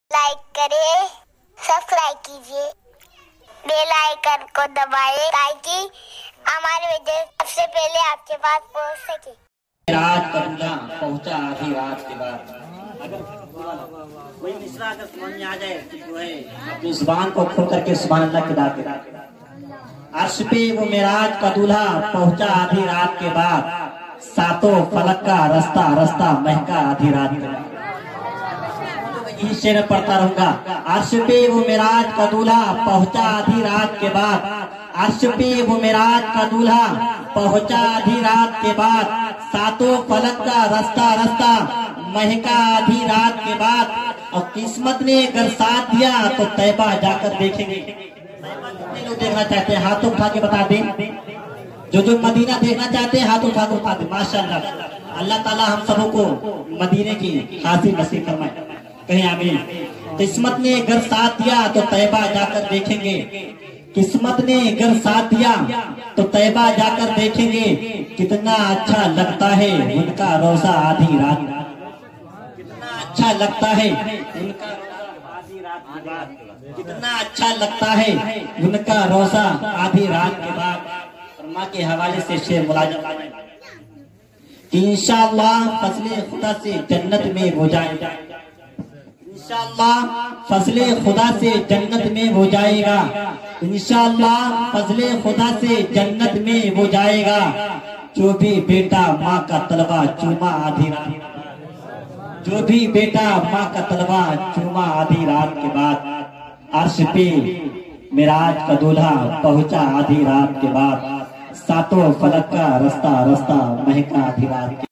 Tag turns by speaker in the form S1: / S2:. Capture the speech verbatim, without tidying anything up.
S1: Like करें, subscribe कीजिए, bell icon को दबाएं ताकि हमारे वीडियो सबसे पहले आपके पास पहुंच सके।
S2: रात का दूल्हा पहुंचा आधी रात के बाद। अगर कोई मिसरा अगर समझ में आ जाए तो जो है अपनी जुबान को खोल करके सुभान अल्लाह के दाते अर्श पे वो मेराज का दूल्हा पहुंचा आधी रात के बाद। सातों फलक का रास्ता रास्ता महका आधी रात के बाद। यही शेर पढ़ता रहूंगा। अर्श पे वो मेराज का दूल्हा पहुंचा आधी रात के बाद। अर्श पे वो मेराज का दूल्हा पहुंचा आधी रात के बाद। सातों फलक का रास्ता रास्ता महका आधी रात के बाद। और किस्मत ने अगर साथ दिया तो तैबा जाकर देखेंगे। कितने लोग देखना चाहते हैं हाथ उठा के बता दें। जो जो मदीना देखना चाहते हैं हाथ उठा कर बता दें। माशाअल्लाह, अल्लाह ताला हम सबों को मदीने की हासिल नसीब फरमाए। कहीं आमीन। किस्मत ने अगर साथ दिया तो तैबा जाकर देखेंगे। किस्मत ने अगर साथ दिया तो तैबा जाकर देखेंगे। कितना अच्छा लगता है उनका रोजा आधी रात। कितना अच्छा लगता है उनका आधी रात के बाद। कितना अच्छा लगता है उनका रोजा आधी रात के बाद। और माँ के हवाले से शेर मुलाजम कि इंशाअल्लाह फजले खुदा से जन्नत में हो जाएगा। इंशाअल्लाह फजले खुदा से जन्नत में हो जाएगा। इंशाअल्लाह फजले खुदा से जन्नत में हो जाएगा। जो भी बेटा माँ का तलवा चूमा आधी रात। जो भी बेटा माँ का तलवा चूमा आधी रात के बाद। अर्श पे मेराज का दूल्हा पहुंचा आधी रात के बाद। सातों फलक का रास्ता रास्ता महका आधी रात के